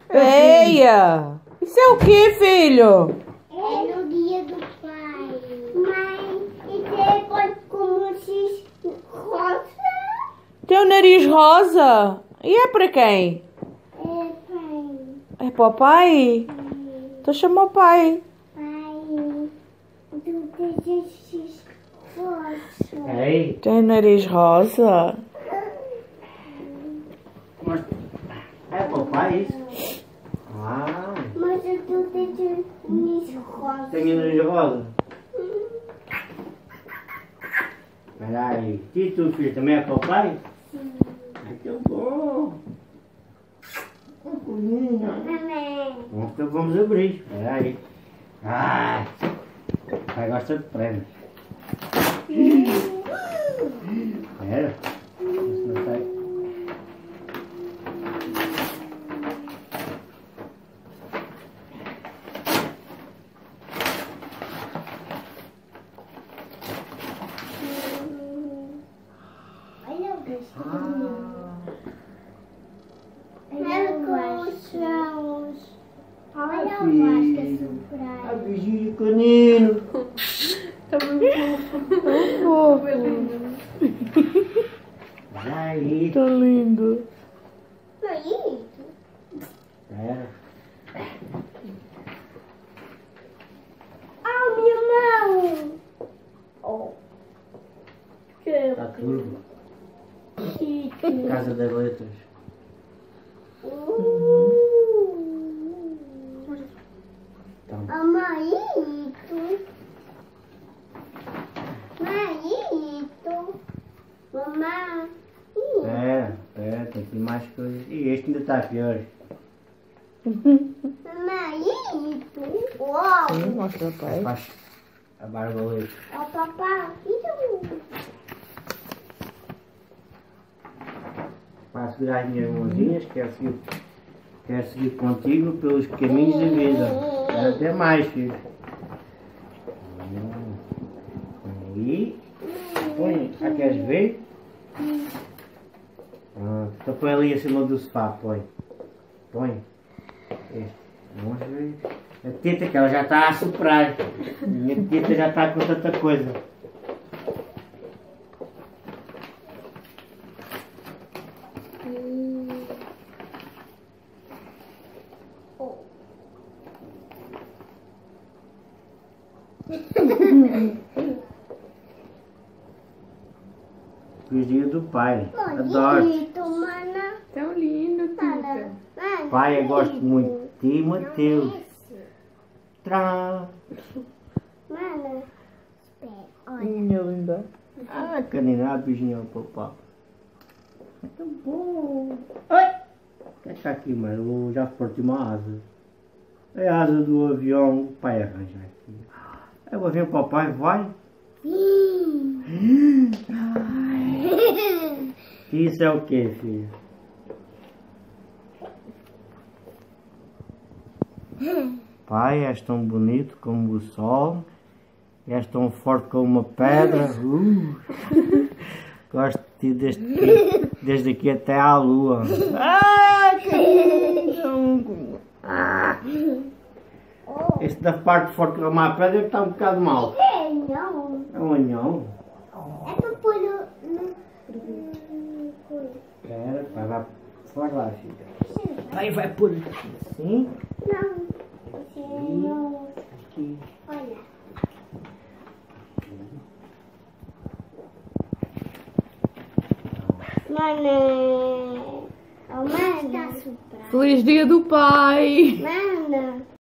Eia! Isso é o quê, filho? É no dia do pai. Mãe, isso é como se rosa. Teu nariz rosa? E é para quem? É pai. É para o pai? Então chama o pai. Pai, tu desejas rosa. Ei, Tem nariz rosa? mas é papai isso? Ah, Mas eu desejas rosa. tenho nariz rosa. Espera aí. E tu, filho, também é papai? Sim. Ai, que bom. Mamãe. Então vamos abrir. Espera aí. Ai, o pai gosta de prémios. Espera. Isso não sai. Olha o bichinho. Olha os chãos. Olha o Vasco A surpresa. bichinho canino. Tão fofo. Espera aí. Tão lindo. Foi isso? Espera. Ah, minha mão. Oh. Está tudo. Casa das Letras. Então, Amaito. Maito. Mamãe. espera, tem aqui mais coisas. E este ainda está pior. Maito. Uau. Mostra o pai. Faz a borboleta. Ó, papai. Para segurar as minhas mãozinhas, quero seguir contigo pelos caminhos da vida. Quero até mais, filho. Aí. Põe. Já queres ver? Pronto. Então põe ali acima do sofá, põe. Põe. Este. Vamos ver. A teta que ela já está a superar. A minha teta já está com tanta coisa. Dia do pai. Adoro. Mana. Tão lindo, Tita. Mana. Pai, eu gosto muito de ti, Mateus. Trá. Mana. Olha. Minha linda. Ah, canina, beijinho ao papá. É tão bom. Ai. O que está aqui, mãe? Eu já parti uma asa. É a asa do avião. O pai arranja aqui. É o avião, papai, vai. Isso é o que, filho? Pai, és tão bonito como o sol. És tão forte como uma pedra. Gosto de ti desde aqui até à lua. Este da parte forte como a pedra está um bocado mal. Não. É um anhão. É para pôr no... Espera, pai, vai lá, filha. Pai, vai por aqui. Sim? Não. Não. Aqui. Olha. Mana. Oh, mana. Feliz dia do pai! Mana.